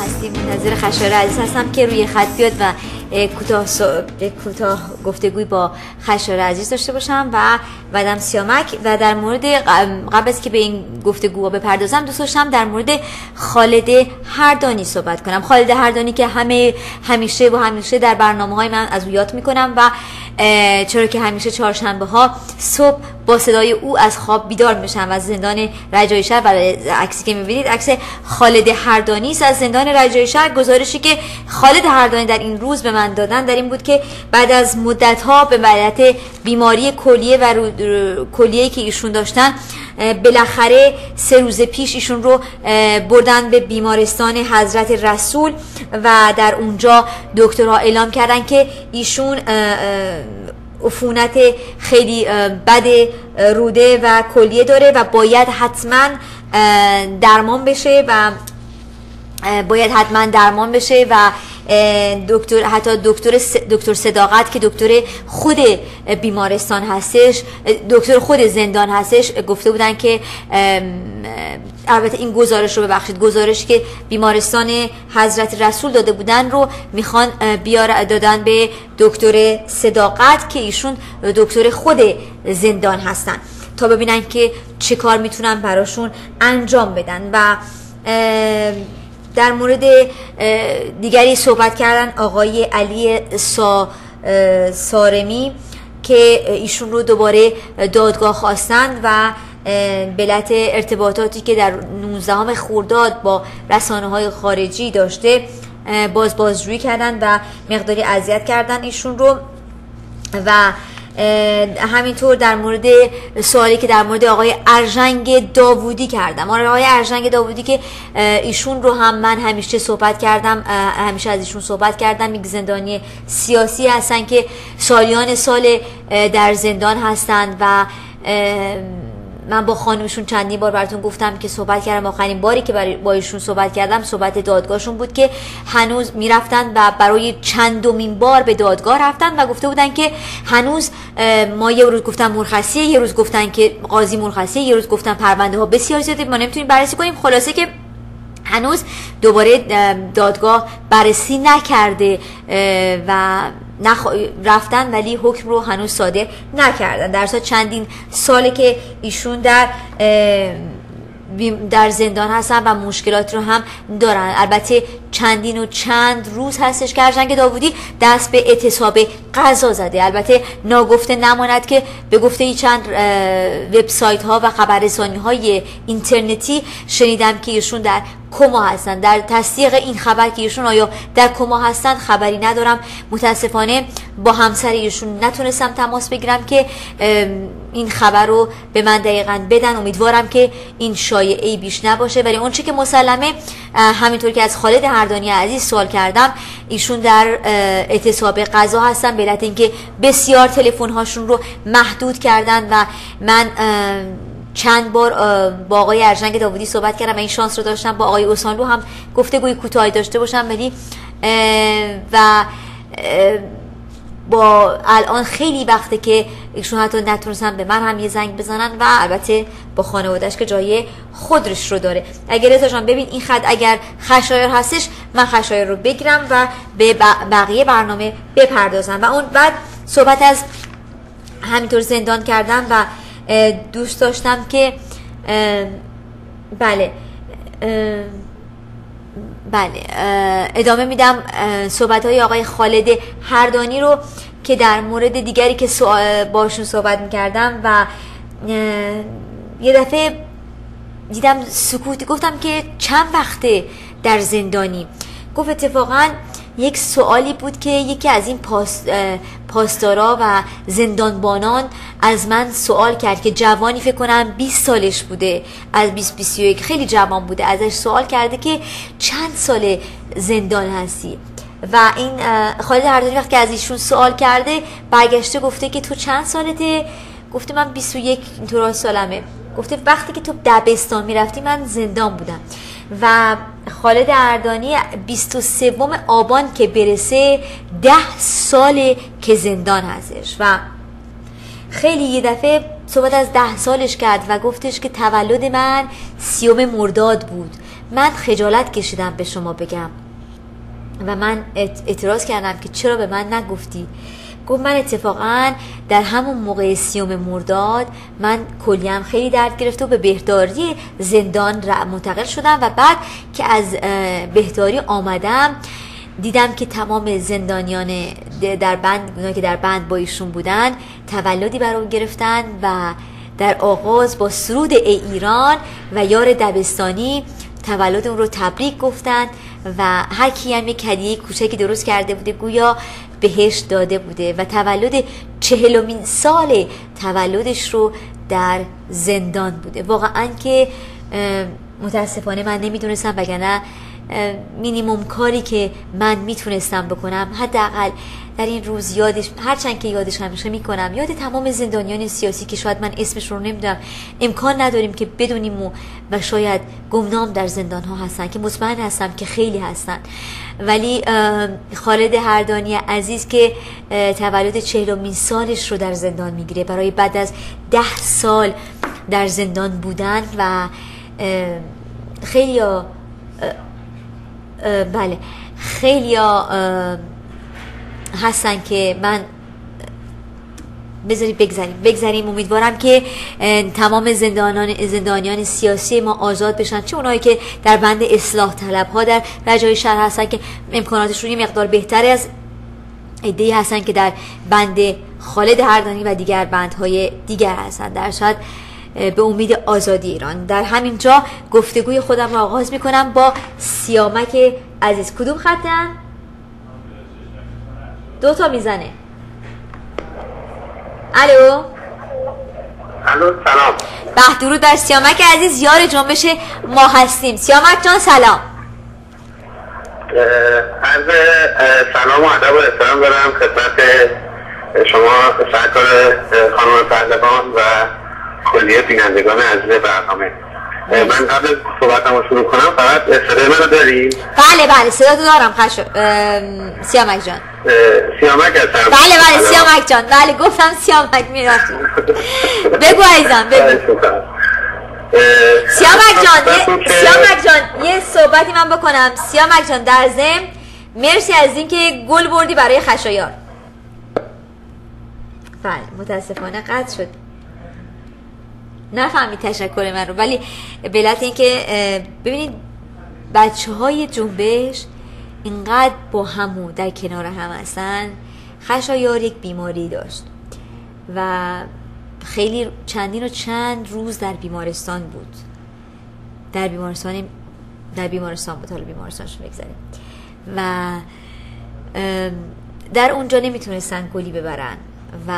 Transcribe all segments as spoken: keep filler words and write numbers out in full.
هستیم. منتظر خشایار عزیز هستم که روی خط بیاد و کوتاه سو... کوتاه گفتگوی با خشایار عزیز داشته باشم و بعدم سیامک. و در مورد قبل از که به این گفتگو بپردازم دوست داشتم در مورد خالد هردانی صحبت کنم. خالد هردانی که همه همیشه و همیشه در برنامه‌های من از او یاد میکنم و چرا که همیشه چهارشنبه ها صبح با صدای او از خواب بیدار میشم و از زندان رجایی شهر. و عکسی که میبینید عکس خالد هردانی است از زندان رجایی شهر. گزارشی که خالد هردانی در این روز به من دادن در این بود که بعد از مدت ها به علت بیماری کلیه و کلیه‌ای که ایشون داشتن بالاخره سه روز پیش ایشون رو بردن به بیمارستان حضرت رسول و در اونجا دکترها اعلام کردن که ایشون عفونت خیلی بد روده و کلیه داره و باید حتما درمان بشه و باید حتما درمان بشه و دکتر حتی دکتر دکتر صداقت که دکتر خود بیمارستان هستش، دکتر خود زندان هستش، گفته بودن که البته این گزارش رو ببخشید گزارشی که بیمارستان حضرت رسول داده بودن رو میخوان بیار دادن به دکتر صداقت که ایشون دکتر خود زندان هستن تا ببینن که چه کار میتونن براشون انجام بدن. و در مورد دیگری صحبت کردن آقای علی سا سارمی که ایشون رو دوباره دادگاه خواستند و به علت ارتباطاتی که در نوزدهم خرداد با رسانه‌های خارجی داشته باز بازجویی کردن و مقداری اذیت کردن ایشون رو. و همینطور در مورد سوالی که در مورد آقای ارژنگ داوودی کردم، آقای ارژنگ داوودی که ایشون رو هم من همیشه صحبت کردم همیشه از ایشون صحبت کردم یک زندانی سیاسی هستن که سالیان سال در زندان هستند و من با خانمشون چندین بار براتون گفتم که صحبت کردم. آخرین باری که با ایشون صحبت کردم صحبت دادگاهشون بود که هنوز میرفتن و برای چندمین بار به دادگاه رفتن و گفته بودن که هنوز ما یه روز گفتن مرخصیه، یه روز گفتن که قاضی مرخصیه، یه روز گفتن پرونده ها بسیار زیاده ما نمیتونیم بررسی کنیم. خلاصه که هنوز دوباره دادگاه بررسی نکرده و نخ... رفتن ولی حکم رو هنوز صادر نکردن. در اصل چندین ساله که ایشون در در زندان هستن و مشکلات رو هم دارن. البته چندین و چند روز هستش که ارژنگ داوودی دست به اعتصاب قضا زده. البته ناگفته نماند که به گفته چند وبسایت ها و خبررسانی های اینترنتی شنیدم که ایشون در کما هستن. در تصدیق این خبر که ایشون آیا در کما هستن خبری ندارم. متاسفانه با همسر ایشون نتونستم تماس بگیرم که این خبر رو به من دقیقاً بدن. امیدوارم که این شایعه‌ای بیش نباشه. ولی اون چه که مسلمه همینطور که از خالد هردانی عزیز سوال کردم ایشون در اعتصاب قضا هستن به علت اینکه بسیار تلفن هاشون رو محدود کردن و من چند بار با آقای ارژنگ داوودی صحبت کردم. این شانس رو داشتم با آقای اوسانلو هم گفتگوی کوتاهی داشته باشم ولی و با الان خیلی وقته که ایشون حتی نتونستن به من هم یه زنگ بزنن و البته با خانواده‌اش که جای خودش رو داره. اگر رضا جان ببین این خط اگر خشایار هستش من خشایار رو بگیرم و به بقیه برنامه بپردازم. و اون بعد صحبت از همینطور زندان کردم و دوست داشتم که بله بله ادامه میدم صحبت های آقای خالد هردانی رو که در مورد دیگری که باشون صحبت میکردم و یه دفعه دیدم سکوت. گفتم که چند وقته در زندانی؟ گفت اتفاقا یک سوالی بود که یکی از این پاس پاسدارا و زندانبانان از من سوال کرد که جوانی فکر کنم بیست سالش بوده، از بیست بیست و یک خیلی جوان بوده. ازش سوال کرده که چند سال زندان هستی؟ و این خالد هردانی وقتی که از ایشون سوال کرده برگشته گفته که تو چند سالته؟ گفته من بیست و یک اینطور سالمه. گفته وقتی که تو دبستان میرفتی من زندان بودم. و خالد هردانی بیست و سوم آبان که برسه ده ساله که زندان هستش و خیلی یه دفعه صحبت از ده سالش کرد و گفتش که تولد من سیوم مرداد بود من خجالت کشیدم به شما بگم و من اعتراض کردم که چرا به من نگفتی. گفت من اتفاقا در همون موقع سیوم مرداد من کلیم خیلی درد گرفته و به بهداری زندان منتقل شدم و بعد که از بهداری آمدم دیدم که تمام زندانیان در بند اونا که در بند با ایشون بودن تولدی برام گرفتن و در آغاز با سرود ای ایران و یار دبستانی تولد اون رو تبریک گفتن و هر کی هم یک هدیه کوچکی درست کرده بوده گویا بهش داده بوده و تولد چهلمین سال تولدش رو در زندان بوده. واقعا که متاسفانه من نمیدونستم، وگرنه مینیموم کاری که من میتونستم بکنم حداقل در این روز یادش، هرچند که یادش همیشه میکنم، یاد تمام زندانیان سیاسی که شاید من اسمش رو نمیدونم، امکان نداریم که بدونیم و, و شاید گمنام در زندان ها هستن که مطمئن هستم که خیلی هستن، ولی خالد هردانی عزیز که تولد چهلمین سالش رو در زندان میگیره برای بعد از ده سال در زندان بودن و خیلی ها بله خیلی ها هستن که من بذارید بگذاریم بگذاریم امیدوارم که تمام زندانیان زندانیان سیاسی ما آزاد بشن، چه اونایی که در بند اصلاح طلب ها در رجای شهر هستن که امکاناتش رو یه مقدار بهتری از عده‌ای هستن که در بند خالد هردانی و دیگر بندهای دیگر هستن، در صورت به امید آزادی ایران. در همین جا گفتگوی خودم رو آغاز میکنم با سیامک عزیز. کدوم خطن؟ دو تا میزنه. الو الو سلام. به درود بر سیامک عزیز، یار جنبش ما هستیم. سیامک جان سلام. عرض سلام و ادب و احترام دارم خدمت شما سرکار خانم پهلوان و کلیه بینندگان عزیز برنامه. من قبل صحبتم رو شروع کنم فقط صدای من رو داری؟ بله بله صدا تو دارم خشو سیامک جان. سیامک هستم. بله بله سیامک جان، بله گفتم سیامک میرفتی. بگو عزیزم بگو. سیامک جان سیامک جان یه صحبتی من بکنم. سیامک جان در ضمن مرسی از اینکه گل بردی برای خشایار. بله متاسفانه قطع شد، نفهمید تشکر من رو، ولی به علت اینکه ببینید بچه های جنبش اینقدر با همو در کنار هم هستن. خشایار یک بیماری داشت و خیلی چندین و چند روز در بیمارستان بود، در بیمارستان در بیمارستان بود، حالا بیمارستانش بگذاریم، و در اونجا نمیتونستن گلی ببرن و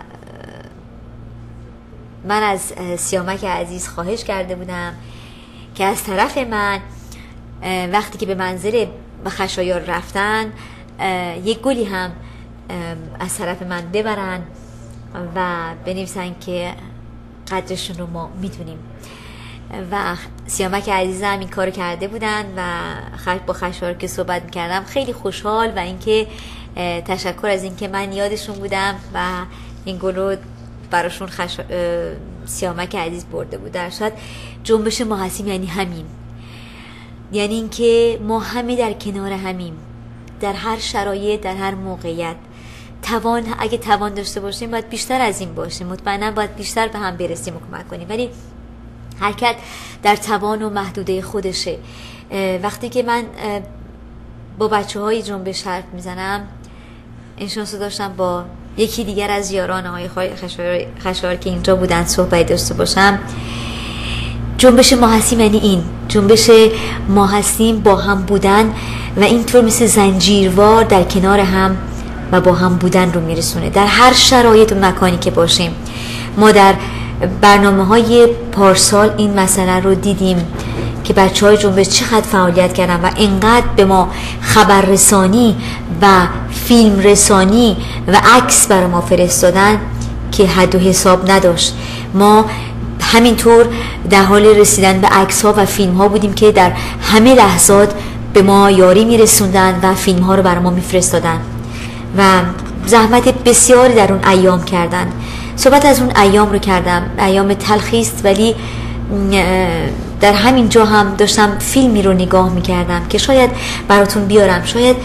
من از سیامک عزیز خواهش کرده بودم که از طرف من وقتی که به منزل خشایار رفتن یک گلی هم از طرف من ببرن و بنویسن که قدرشون رو ما میدونیم. و سیامک عزیزم این کار کرده بودن و با خشایار که صحبت میکردم خیلی خوشحال و اینکه تشکر از اینکه من یادشون بودم و این گلو براشون خش... سیامک عزیز برده بود. در صورت جنبش ما هستیم یعنی همین، یعنی اینکه ما همه در کنار همیم، در هر شرایط، در هر موقعیت. توان اگه توان داشته باشیم باید بیشتر از این باشیم، مطمئنا باید بیشتر به هم برسیم و کمک کنیم، ولی حرکت در توان و محدوده خودشه. وقتی که من با بچه های جنبش حرف میزنم، این شانس داشتم با یکی دیگر از یاران آقای خشایار خشایار که اینجا بودن صحبت داشته باشم. جنبش ما هستیم یعنی این جنبش ما هستیم، با هم بودن و اینطور مثل زنجیروار در کنار هم و با هم بودن رو میرسونه در هر شرایط و مکانی که باشیم. ما در برنامه های پارسال این مسئله رو دیدیم که بچه های جنبش چقدر فعالیت کردن و اینقدر به ما خبررسانی و فیلم رسانی و عکس برای ما فرستادن که حد و حساب نداشت. ما همینطور در حال رسیدن به عکس ها و فیلم ها بودیم که در همه لحظات به ما یاری میرسوندن و فیلم ها رو برای ما میفرستادن و زحمت بسیاری در اون ایام کردن. صحبت از اون ایام رو کردم، ایام تلخی است ولی در همین جا هم داشتم فیلمی رو نگاه میکردم که شاید براتون بیارم. شاید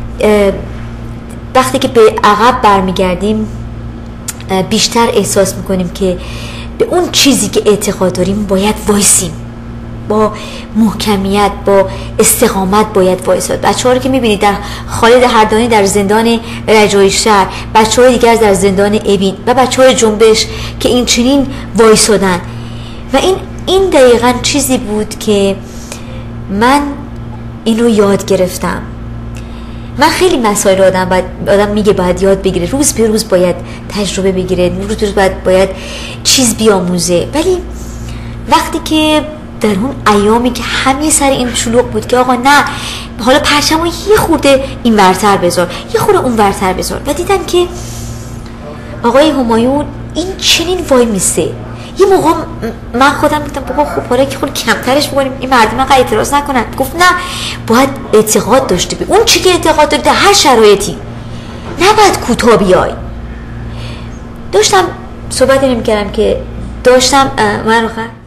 وقتی که به عقب برمیگردیم بیشتر احساس میکنیم که به اون چیزی که اعتقاد داریم باید وایسیم، با محکمیت، با استقامت باید وایساد. بچه ها رو که میبینید در خالد هردانی در زندان رجایی شهر، بچه های دیگر در زندان ابین و بچه های جنبش که این چنین وایسادن و این این دقیقاً چیزی بود که من اینو یاد گرفتم. من خیلی مسائل آدم باید آدم میگه باید یاد بگیره، روز به روز باید تجربه بگیره، روز به روز باید باید چیز بیاموزه، ولی وقتی که در اون ایامی که همه سر این شلوغ بود که آقا نه حالا پرچمو یه خورده این ورتر بذار، یه خورده اون ورتر بذار، و دیدن که آقای همایون این چنین وای میسته. یه موقع من خودم گفتم بابا خب حالا که خود کمترش بکنیم این مردم انقدر اعتراض نکنن. گفت نه، باید اعتقاد داشته بی اون چی که اعتقاد داری در هر شرایطی، نباید کوتاه بیای. داشتم صحبت نمی کردم که داشتم من رو خواهد